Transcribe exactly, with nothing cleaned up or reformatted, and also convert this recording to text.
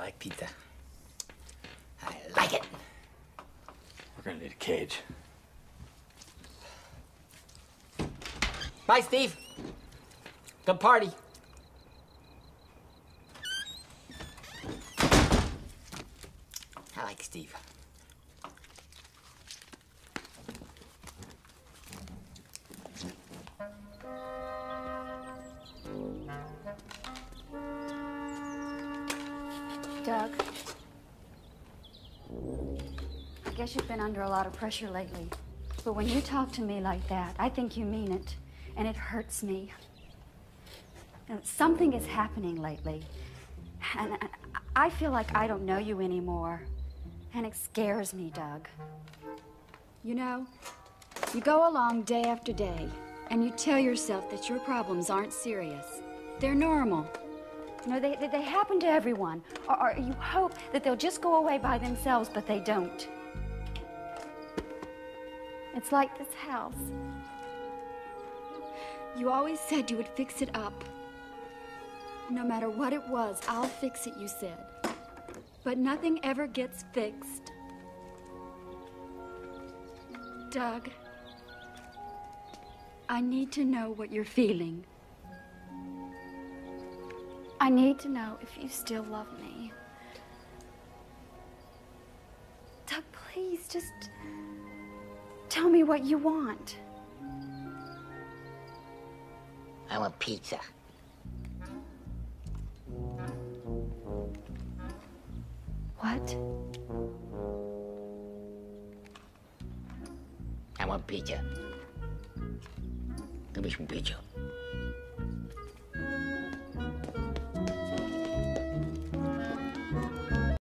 like pizza. I like it. We're gonna need a cage. Bye, Steve. Good party. I like Steve. Doug, I guess you've been under a lot of pressure lately. But when you talk to me like that, I think you mean it, and it hurts me. You know, something is happening lately, and I feel like I don't know you anymore, and it scares me, Doug. You know, you go along day after day, and you tell yourself that your problems aren't serious. They're normal. You know, they, they, they happen to everyone, or, or you hope that they'll just go away by themselves, but they don't. It's like this house. You always said you would fix it up. No matter what it was, I'll fix it, you said. But nothing ever gets fixed. Doug, I need to know what you're feeling. I need to know if you still love me. Doug, please, just tell me what you want. I want pizza. What? I want pizza. Give me some pizza.